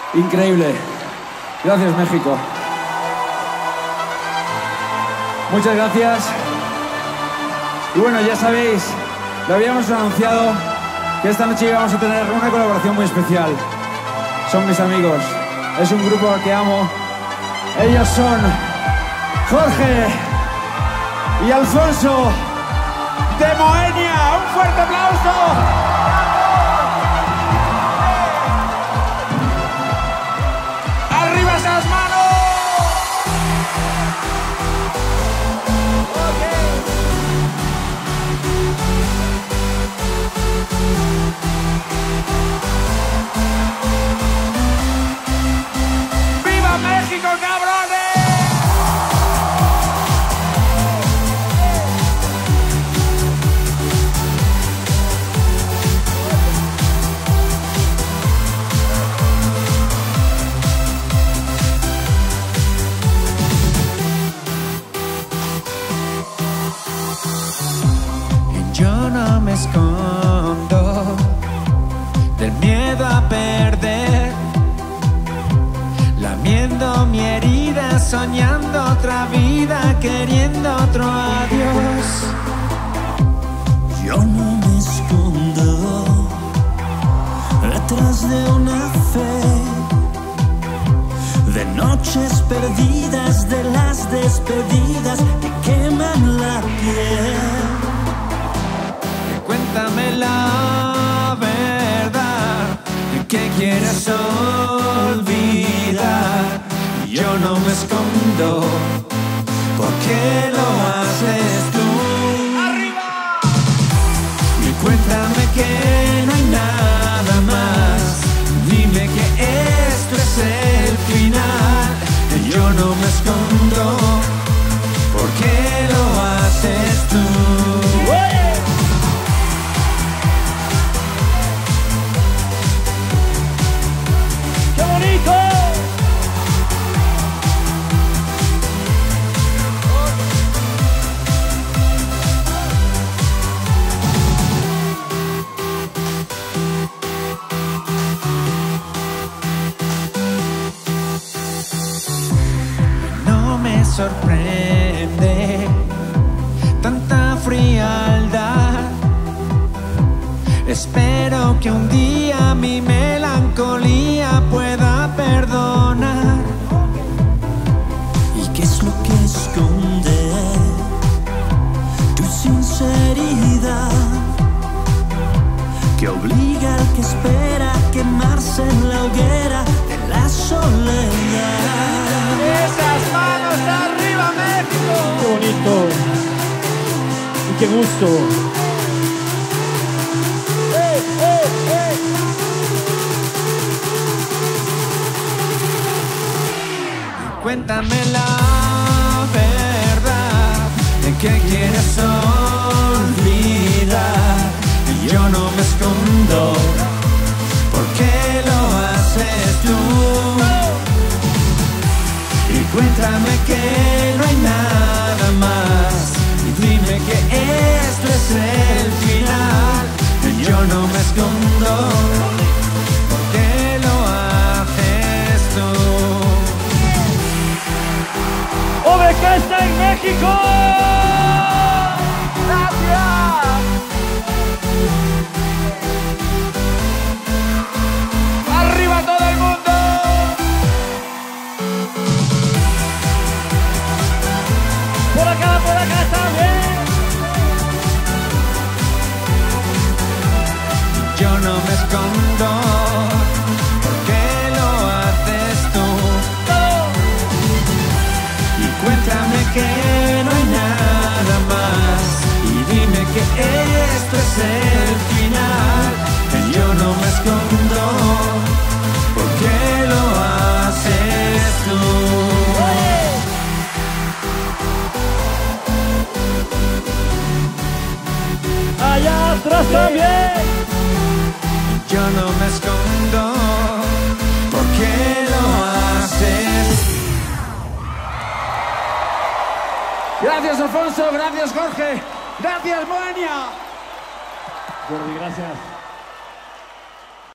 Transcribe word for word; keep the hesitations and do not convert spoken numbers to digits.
Increíble. Gracias, México. Muchas gracias. Y bueno, ya sabéis, lo habíamos anunciado, que esta noche íbamos a tener una colaboración muy especial. Son mis amigos. Es un grupo que amo. Ellos son Jorge y Alfonso de Moenia. ¡Un fuerte aplauso! Yo no me escondo del miedo a perder, lamiendo mi herida, soñando otra vida, queriendo otro adiós. Yo no me escondo detrás de una fe, de noches perdidas, de las despedidas que queman la piel. Cuéntame la verdad, ¿qué quieres olvidar? Yo no me escondo, ¿por qué lo haces tú? ¡Arriba! Y cuéntame que no hay nada más, dime que esto es el final. Yo no me escondo, ¿por qué lo haces tú? Sorprende tanta frialdad. Espero que un día mi melancolía pueda perdonar. ¿Y qué es lo que esconde tu sinceridad, que obliga al que espera a quemarse en la hoguera de la soledad? ¡Esas manos arriba, México! ¡Qué bonito! ¡Y qué gusto! ¡Hey, hey, hey! Cuéntame la verdad, ¿de qué quieres olvidar? Yo no me escondo, ¿por qué lo haces tú? Y cuéntame que no hay nada más, y dime que esto es el final. Yo no me escondo, ¿por qué lo haces tú? ¡O V K está en México! ¡Gracias! ¡Arriba todo el mundo! Por acá, por acá también. Yo no me escondo, ¿por qué lo haces tú? Y cuéntame que no hay nada más, y dime que esto es el final. Yo no me escondo, ¿por qué lo haces tú? Allá atrás también. Yo no me escondo, ¿por qué lo haces? Gracias, Alfonso. Gracias, Jorge. Gracias, Moenia. Jordi, gracias.